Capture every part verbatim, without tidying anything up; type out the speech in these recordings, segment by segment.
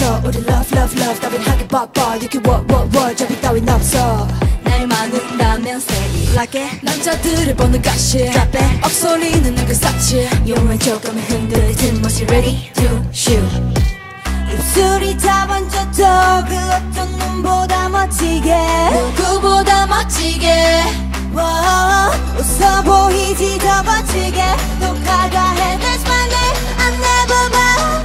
없어 우리 love love love 따윈하게 빡빡 You can what what what 저기 따윈 없어 날 막는다면 say it like it 남자들을 보는 가시 Drop it 억소리는 그 사치 용을 조금 흔들릴 뒷모습 Ready to shoot 입술이 다 번져도 그 어떤 눈보다 멋지게 누구보다 멋지게 wow, 웃어 보이지 더 멋지게 독하다 해 That's my name I never bow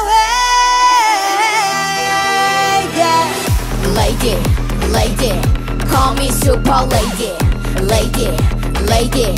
away yeah. Lady, lady Call me super lady Lady, lady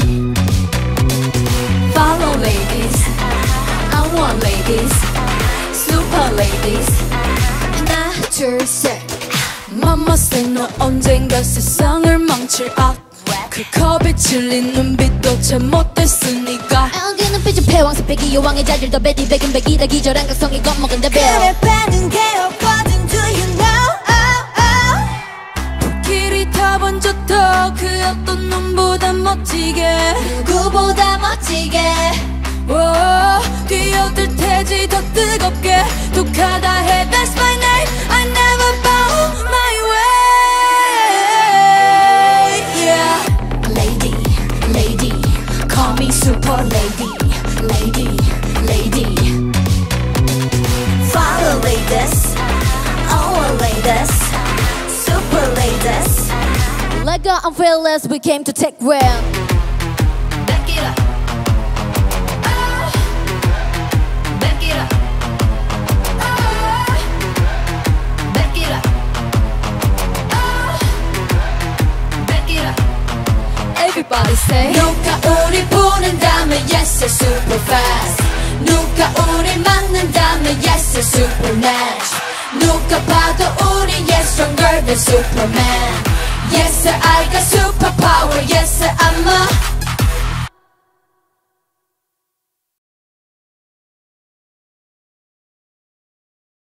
Follow ladies I want ladies Super ladies 하나 둘셋 Mama say 너 언젠가 세상을 망칠 악 그 컵에 질린 눈빛도 참 못됐으니까 안개 눈빛은 패왕색 백이 여왕의 자질도 베디 백은 백이다 기절한 각성이 겁먹은다 벨 그래 빼는 게 없거든 Do you know oh, oh. 불길이 다 번졌다 그 어떤 눈보다 멋지게 누구보다 멋지게 oh, 뛰어들 테지 더 뜨겁게 독하다 해 That's my name I never bow my way yeah. Lady, lady Call me super lady Lady, lady Follow ladies All ladies Super ladies Let go, I'm fearless We came to take real Back it up oh. Back it up oh. Back it up oh. Back it up Everybody say 누가 우리 부른다면 yes you're super fast 누가 우리 만난다면 yes you're super nice 누가 봐도 우리 yes stronger than Superman Yes sir I got superpower Yes sir I'm a